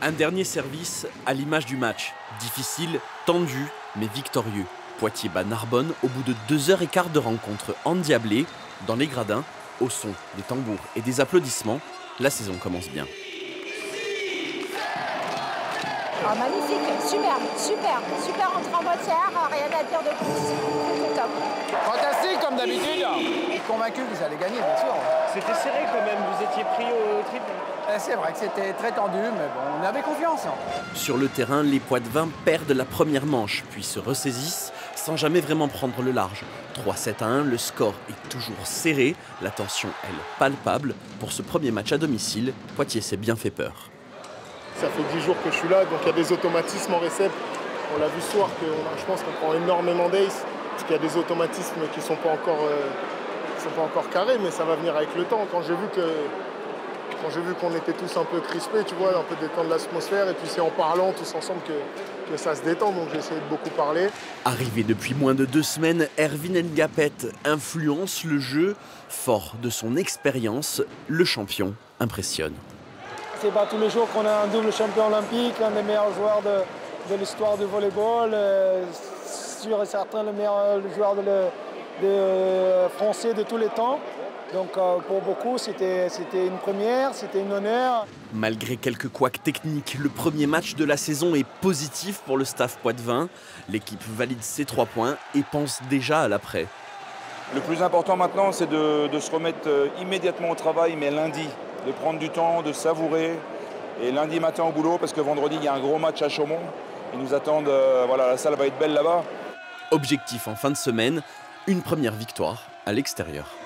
Un dernier service à l'image du match. Difficile, tendu, mais victorieux. Poitiers bat Narbonne au bout de 2h15 de rencontre endiablée. Dans les gradins, au son des tambours et des applaudissements, la saison commence bien. Ah, magnifique, super entrée en matière, rien à dire de plus, c'est top. Fantastique comme d'habitude. Convaincu que vous allez gagner, bien sûr. C'était serré quand même, vous étiez pris au triple. C'est vrai que c'était très tendu, mais bon, on avait confiance. Sur le terrain, les Poitevins perdent la première manche, puis se ressaisissent sans jamais vraiment prendre le large. 3-7-1, le score est toujours serré, la tension, elle, palpable. Pour ce premier match à domicile, Poitiers s'est bien fait peur. Ça fait 10 jours que je suis là, donc il y a des automatismes en récep. On l'a vu ce soir, je pense qu'on prend énormément d'ace, parce qu'il y a des automatismes qui ne sont pas encore carrés, mais ça va venir avec le temps. Quand j'ai vu qu'on était tous un peu crispés, tu vois, un peu détendre l'atmosphère, et puis c'est en parlant tous ensemble que ça se détend, donc j'ai essayé de beaucoup parler. Arrivé depuis moins de 2 semaines, Erwin Ngapet influence le jeu. Fort de son expérience, le champion impressionne. C'est pas tous les jours qu'on a un double champion olympique, un des meilleurs joueurs de l'histoire du volleyball, sûr et certain le meilleur joueur français de tous les temps. Donc pour beaucoup, c'était une première, c'était un honneur. Malgré quelques couacs techniques, le premier match de la saison est positif pour le staff poitevin. L'équipe valide ses 3 points et pense déjà à l'après. Le plus important maintenant, c'est de se remettre immédiatement au travail, mais lundi. De prendre du temps, de savourer. Et lundi matin au boulot, parce que vendredi, il y a un gros match à Chaumont. Ils nous attendent, voilà, la salle va être belle là-bas. Objectif en fin de semaine, une première victoire à l'extérieur.